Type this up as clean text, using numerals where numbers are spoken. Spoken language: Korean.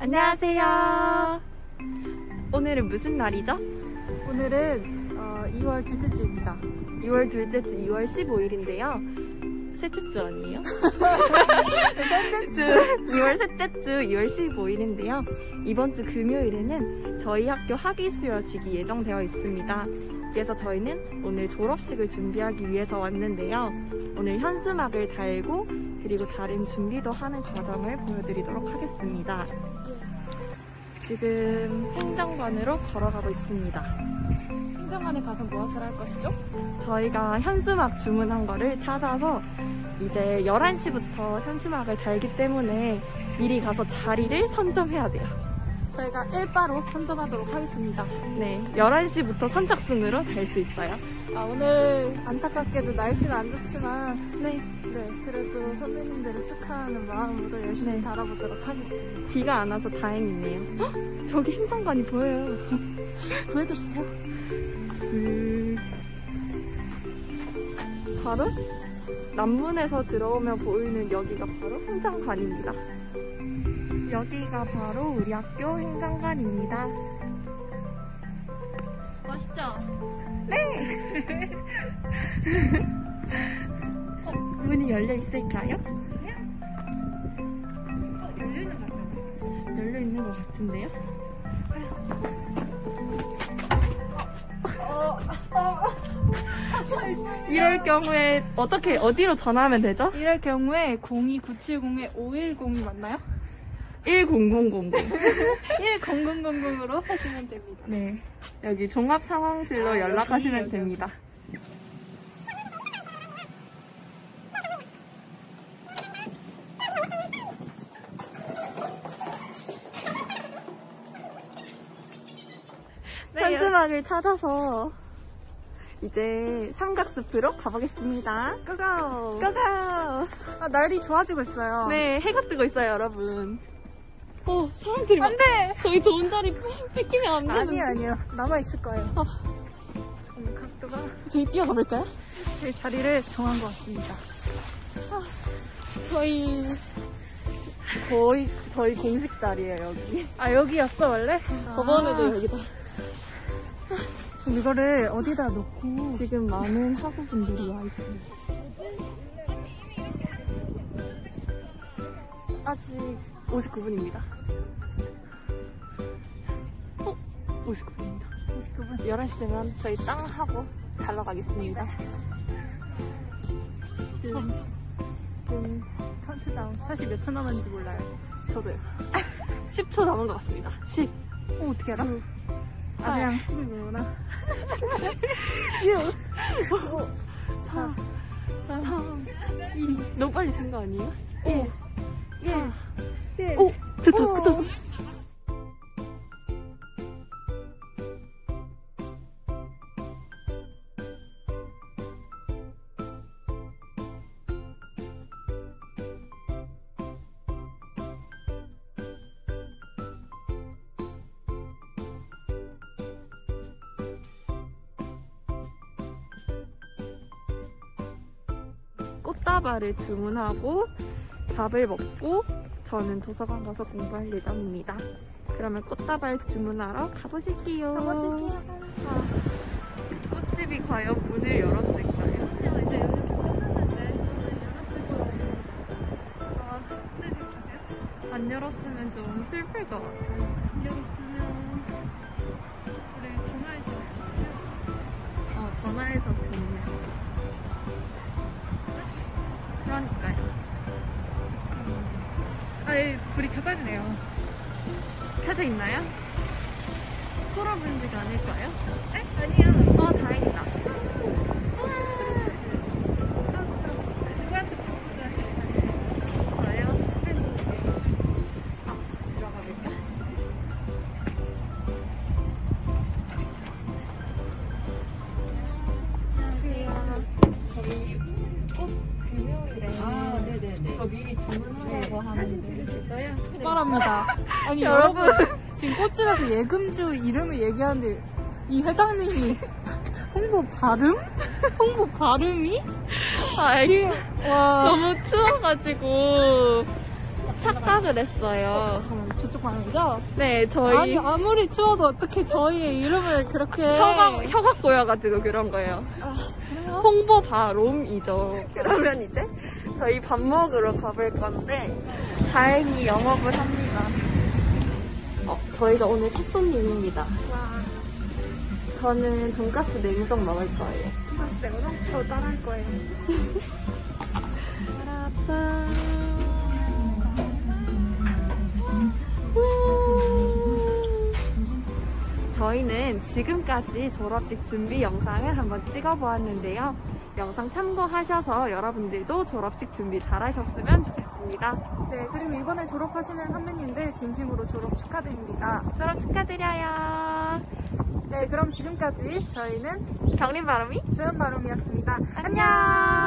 안녕하세요. 오늘은 무슨 날이죠? 오늘은 2월 둘째 주입니다. 2월 둘째 주 2월 15일인데요. 셋째 주 아니에요? 셋째 주 2월 셋째 주 2월 15일인데요. 이번 주 금요일에는 저희 학교 학위 수여식이 예정되어 있습니다. 그래서 저희는 오늘 졸업식을 준비하기 위해서 왔는데요. 오늘 현수막을 달고 그리고 다른 준비도 하는 과정을 보여드리도록 하겠습니다. 지금 행정관으로 걸어가고 있습니다. 행정관에 가서 무엇을 할 것이죠? 저희가 현수막 주문한 거를 찾아서 이제 11시부터 현수막을 달기 때문에 미리 가서 자리를 선점해야 돼요. 저희가 1바로 선점하도록 하겠습니다. 네, 11시부터 선착순으로 달 수 있어요. 오늘 안타깝게도 날씨는 안 좋지만 네, 그래도 선배님들을 축하하는 마음으로 열심히 달아보도록 하겠습니다. 비가 안 와서 다행이네요. 헉, 저기 행정관이 보여요. 보여드리세요. 바로 남문에서 들어오면 보이는 여기가 바로 행정관입니다. 여기가 바로 우리 학교 행정관입니다. 멋있죠? 네! 문이 열려 있을까요? 열려있는 것 같아요. 열려 있는 것 같은데요? 이럴 경우에 어디로 전화하면 되죠? 이럴 경우에 02970-5102 맞나요? 10000. 1000으로 하시면 됩니다. 네, 여기 종합상황실로 연락하시면 됩니다. 현수막을 찾아서 이제 삼각숲으로 가보겠습니다. 고고! 고고! 날이 좋아지고 있어요. 네, 해가 뜨고 있어요, 여러분. 사람들이 안 돼! 저희 좋은 자리 뺏기면 안 되는데. 아니요. 남아있을 거예요. 각도가. 저희 뛰어가볼까요? 저희 자리를 정한 것 같습니다. 저희 공식 자리예요, 여기. 여기였어, 원래? 저번에도 여기다. 이거를 어디다 놓고. 지금 많은 학우분들이 와 있습니다. 아직 59분입니다. 59분입니다. 59분. 11시 되면 저희 땅 하고 달러가겠습니다. 카운트다운. 사실 몇 초 남았는지 몰라요. 저도요. 10초 남은 것 같습니다. 10. 어떻게 알아? 그냥 찍는 거구나. 6, 5, 4, 3, 2, 너무 빨리 센 거 아니에요? 1, 1. 오! 됐다. 꽃다발을 주문하고 밥을 먹고 저는 도서관 가서 공부할 예정입니다. 그러면 꽃다발 주문하러 가보실게요. 꽃집이 과연 문을 열었을까요? 이제 여기 끝났는데 저는 열었을 거예요. 흔들리고 계세요? 안 열었으면 좀 슬플 것 같아요. 안 열었으면 우리 전화해서 전화해서 주문해요. 그러니까요. 불이 켜져있네요. 켜져 있나요? 소라 분지가 아닐까요? 아니요. 다행이다. 누구한테 바꾸자. 저요? 들어가 볼까? 안녕하세요. 저희 꽃 금요일에 네네네. 저 미리 주문하려고 하는데 사진 찍으실까요? 특별합니다. 아니 여러분. 지금 꽃집에서 예금주 이름을 얘기하는데 이 회장님이 홍보 발음이? 와. 너무 추워가지고 착각을 했어요. 저쪽 방이죠? 네, 저희 아니, 아무리 추워도 어떻게 저희의 이름을 그렇게. 혀가 꼬여가지고 그런 거예요. 아, 그래요? 홍보 바롬이죠. 그러면 이제 저희 밥 먹으러 가볼 건데 다행히 영업을 합니다. 저희가 오늘 첫 손님입니다. 와, 저는 돈가스 냉동 먹을 거예요. 토마스 냉동? 저 따라할 거예요. 저희는 지금까지 졸업식 준비 영상을 한번 찍어보았는데요. 영상 참고하셔서 여러분들도 졸업식 준비 잘하셨으면 좋겠습니다. 네, 그리고 이번에 졸업하시는 선배님들 진심으로 졸업 축하드립니다. 졸업 축하드려요. 네, 그럼 지금까지 저희는 경림바람이 조연바람이었습니다. 안녕.